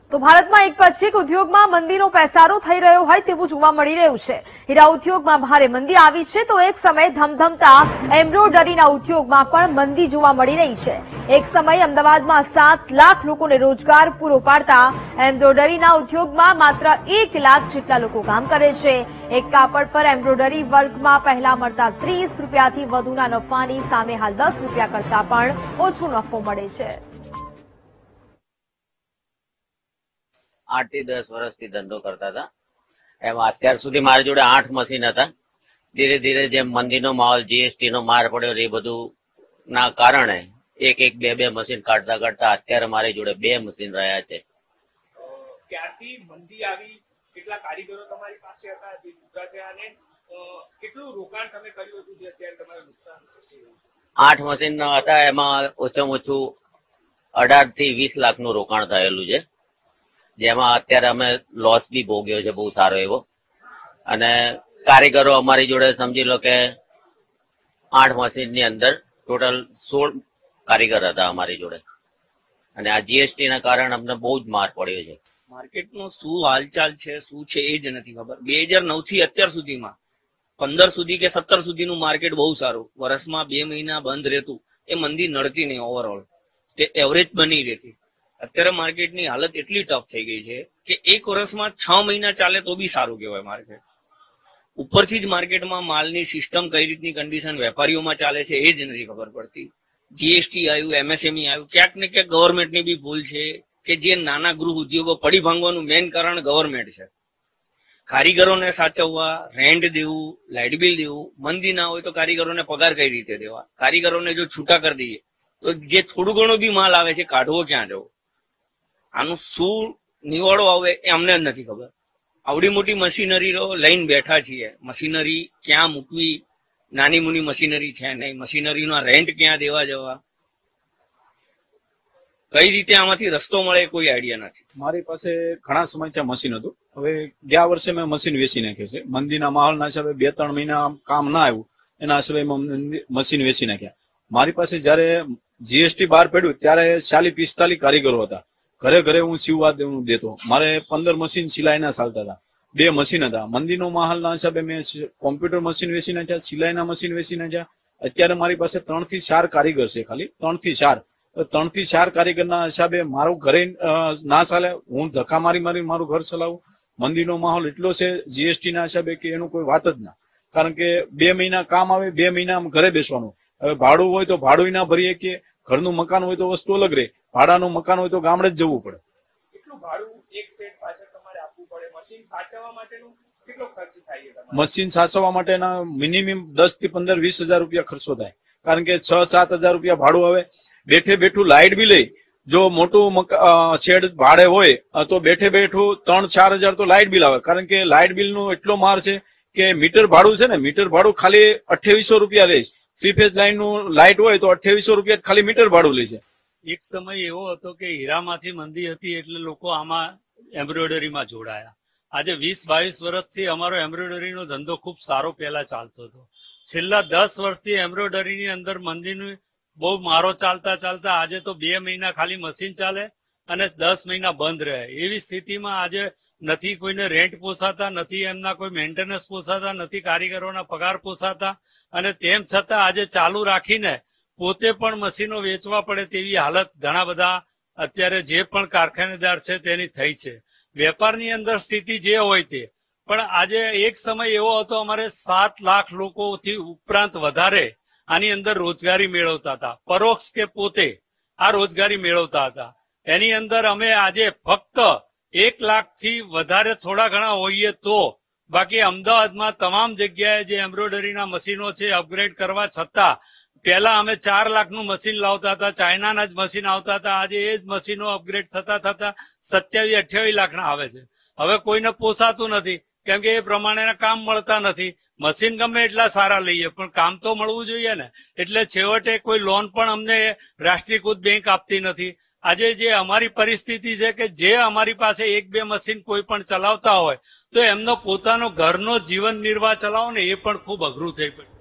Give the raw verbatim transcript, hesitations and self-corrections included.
તો ભારતમાં એક પછી એક ઉદ્યોગમાં મંદીનો પેસારો થઈ રહ્યો હોય તેવું જોવા મળી રહ્યું છે। હીરા ઉદ્યોગમાં ભારે મંદી આવી છે તો એક સમયે ધમધમતા એમ્બ્રોઇડરીના ઉદ્યોગમાં પણ મંદી જોવા મળી રહી છે। એક સમયે અમદાવાદમાં સાત લાખ લોકોને રોજગાર પૂરો પાડતા એમ્બ્રોઇડરીના ઉદ્યોગમાં માત્ર એક લાખ જેટલા લોકો કામ કરે છે। એક કાપડ પર એમ્બ્રોઇડરી વર્કમાં પહેલા મળતા ત્રીસ રૂપિયાથી વધુના નફાની સામે હાલ દસ રૂપિયા કરતા પણ ઓછો નફો મળે છે। आठ થી दस વર્ષથી ધંધો કરતા હતા। એમાં અત્યાર સુધી મારી જોડે આઠ મશીન હતા। ધીરે ધીરે જેમ મંદીનો માહોલ જીએસટી નો માર પડ્યો એ બધું ના કારણે એક એક બે બે મશીન કાઢતા કાઢતા અત્યારે મારી જોડે બે મશીન રહ્યા છે। ક્યારથી મંદી આવી, કેટલા કારીગરો તમારી પાસે હતા જે છૂટા થયા અને કેટલું રોકાણ તમે કર્યું હતું જે અત્યારે તમારે નુકસાન? આઠ મશીન હતા, એમાં ઓછામાં ઓછું અઢાર થી વીસ લાખ નું રોકાણ થયેલું છે, જેમાં અત્યારે અમે લોસ બી ભોગ્યો છે બહુ સારો એવો। અને કારીગરો અમારી જોડે સમજી લો કે આઠ મશીન ની અંદર ટોટલ સોળ કારીગર હતા અમારી જોડે, અને આ જીએસટી ના કારણે અમને બહુ જ માર પડ્યો છે। માર્કેટનો શું હાલચાલ છે શું છે એ જ નથી ખબર। બે હજાર નવ થી અત્યાર સુધીમાં પંદર સુધી કે સત્તર સુધીનું માર્કેટ બહુ સારું, વર્ષમાં બે મહિના બંધ રહેતું, એ મંદી નડતી નહીં, ઓવરઓલ તે એવરેજ બની રહેતી। અત્યારે માર્કેટની હાલત એટલી ટફ થઈ ગઈ છે કે એક વર્ષમાં છ મહિના ચાલે તો બી સારું કહેવાય માર્કેટ। ઉપરથી જ માર્કેટમાં માલની સિસ્ટમ કઈ રીતની કન્ડિશન વેપારીઓમાં ચાલે છે એ જ નથી ખબર પડતી। જીએસટી આવ્યું, એમએસએમઈ આવ્યું, ક્યાંક ને ક્યાંક ગવર્મેન્ટની બી ભૂલ છે કે જે નાના ગૃહ ઉદ્યોગો પડી ભાંગવાનું મેઇન કારણ ગવર્મેન્ટ છે। કારીગરોને સાચવવા, રેન્ટ દેવું, લાઇટ બિલ દેવું, મંદી ના હોય તો કારીગરોને પગાર કઈ રીતે દેવા? કારીગરોને જો છૂટા કરી દઈએ તો જે થોડું ઘણું બી માલ આવે છે કાઢવો ક્યાં જવો? આનું શું નિવાડો આવે એ અમને જ નથી ખબર। આવડી મોટી મશીનરી લઈને બેઠા છીએ, મશીનરી ક્યાં મૂકવી? નાની મુની મશીનરી છે નહીં, મશીનરીનો રેન્ટ ક્યાં દેવા જવા? કઈ રીતે આમાંથી રસ્તો મળે કોઈ આઈડિયા નથી। મારી પાસે ઘણા સમયથી મશીન હતું, હવે ગયા વર્ષે મેં મશીન વેચી નાખ્યું છે। મંદીના માહોલના હિસાબે બે ત્રણ મહિના કામ ના આવ્યું, એના હિસાબે મશીન વેચી નાખ્યા। મારી પાસે જયારે જીએસટી બહાર પડ્યું ત્યારે ચાલીસ પિસ્તાલીસ કારીગરો હતા, ઘરે ઘરે હું સીવવા દેતો। મારે પંદર મશીન સિલાઈના ચાલતા હતા, બે મશીન હતા। મંદીનો માહોલના હિસાબે મેં કોમ્પ્યુટર મશીન વેચી નાખ્યા, સિલાઈના મશીન વેચી નાખ્યા। અત્યારે મારી પાસે ત્રણ થી ચાર કારીગર છે, ખાલી ત્રણ થી ચાર ત્રણ થી ચાર કારીગરના હિસાબે મારું ઘરે ના ચાલે, હું ધક્કા મારી મારી મારું ઘર ચલાવું। મંદીનો માહોલ એટલો છે જીએસટી ના હિસાબે કે એનું કોઈ વાત જ ના, કારણ કે બે મહિના કામ આવે, બે મહિના ઘરે બેસવાનું। હવે ભાડું હોય તો ભાડું ના ભરીએ, કે ઘરનું મકાન હોય તો વસ્તુ અલગ રહે, ભાડાનું મકાન હોય તો ગામડે જ જવું પડે। કેટલું ભાડું એક સેટ પાછળ તમારે આપવું પડે? મશીન સાચવવા માટેનું કેટલો ખર્ચ થાય છે? મશીન સાચવવા માટેના મિનિમમ દસ થી પંદર વીસ હજાર રૂપિયા ખર્ચો થાય, કારણ કે છ સાત હજાર રૂપિયા ભાડું આવે। બેઠે બેઠું લાઇટ બિલ, જો મોટું શેડ ભાડે હોય તો બેઠે બેઠું ત્રણ ચાર હજાર તો લાઇટ બિલ આવે, કારણ કે લાઇટ બિલ નો એટલો માર છે કે મીટર ભાડું છે ને, મીટર ભાડું ખાલી અઠ્યાવીસો રૂપિયા લે છે। થ્રી ફેઝ લાઈન નું લાઇટ હોય તો અઠ્યાવીસો રૂપિયા ખાલી મીટર ભાડું લે છે। એક સમય એવો હતો કે હીરામાંથી મંદી હતી એટલે લોકો આમાં એમ્બ્રોઇડરીમાં જોડાયા। આજે વીસ બાવીસ વર્ષથી અમારો એમ્બ્રોઇડરીનો ધંધો ખૂબ સારો પહેલા ચાલતો હતો। છેલ્લા દસ વર્ષથી એમ્બ્રોઇડરીની અંદર મંદીનું બહુ મારો ચાલતા ચાલતા આજે તો બે મહિના ખાલી મશીન ચાલે અને દસ મહિના બંધ રહે, એવી સ્થિતિમાં આજે નથી કોઈને રેન્ટ પોસાતા, નથી એમના કોઈ મેન્ટેનન્સ પોસાતા, નથી કારીગરોના પગાર પોસાતા, અને તેમ છતાં આજે ચાલુ રાખીને પોતે પણ મશીનો વેચવા પડે તેવી હાલત ઘણા બધા અત્યારે જે પણ કારખાનેદાર છે તેની થઈ છે। વેપારની અંદર સ્થિતિ જે હોય તે, પણ આજે એક સમય એવો હતો અમારે સાત લાખ લોકોથી ઉપરાંત વધારે આની અંદર રોજગારી મેળવતા હતા, પરોક્ષ કે પોતે આ રોજગારી મેળવતા હતા। એની અંદર અમે આજે ફક્ત એક લાખ થી વધારે થોડા ઘણા હોઈએ તો, બાકી અમદાવાદમાં તમામ જગ્યાએ જે એમ્બ્રોઇડરીના મશીનો છે અપગ્રેડ કરવા છતાં પહેલા અમે ચાર લાખનું મશીન લાવતા હતા, ચાઇનાના જ મશીન આવતા હતા, આજે એ જ મશીનો અપગ્રેડ થતા થતા સત્યાવીસ અઠ્યાવીસ લાખના આવે છે। હવે કોઈને પોસાતું નથી, કેમ કે એ પ્રમાણેના કામ મળતા નથી। મશીન ગમે એટલા સારા લઈએ પણ કામ તો મળવું જોઈએ ને, એટલે છેવટે કોઈ લોન પણ અમને રાષ્ટ્રીયકૃત બેંક આપતી નથી। આજે જે અમારી પરિસ્થિતિ છે કે જે અમારી પાસે એક બે મશીન કોઈ પણ ચલાવતા હોય તો એમનો પોતાનો ઘરનો જીવન નિર્વાહ ચલાવો ને એ પણ ખૂબ અઘરું થઈ પડ્યું।